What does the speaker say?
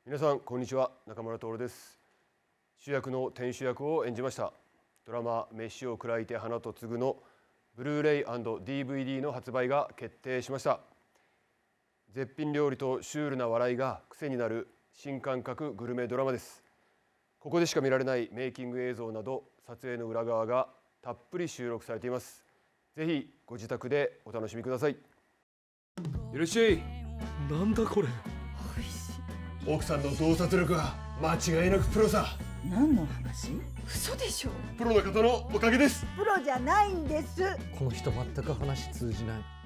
皆さんこんにちは、中村徹です。主役の天守役を演じましたドラマ飯を喰らいて花と継ぐのブルーレイ&DVD の発売が決定しました。絶品料理とシュールな笑いが癖になる新感覚グルメドラマです。ここでしか見られないメイキング映像など撮影の裏側がたっぷり収録されています。ぜひご自宅でお楽しみください。いらっしゃい。 なんだこれ。 奥さんの洞察力は間違いなくプロさ。 何の話？嘘でしょ。 プロの方のおかげです。 プロじゃないんです。 この人全く話通じない。